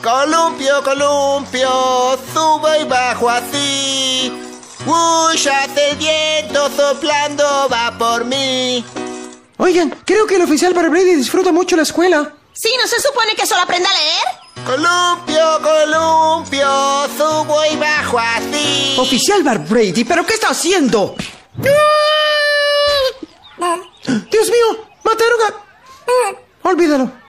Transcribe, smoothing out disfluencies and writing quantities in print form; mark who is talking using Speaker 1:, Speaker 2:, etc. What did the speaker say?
Speaker 1: Columpio, columpio, subo y bajo así. Hace el viento soplando va por mí.
Speaker 2: Oigan, creo que el oficial Bart Brady disfruta mucho la escuela.
Speaker 3: Sí, ¿no se supone que solo aprenda a leer?
Speaker 1: Columpio, columpio, subo y bajo así.
Speaker 2: Oficial Bart Brady, ¿pero qué está haciendo? ¡Dios mío! ¡Mataron a... Olvídalo.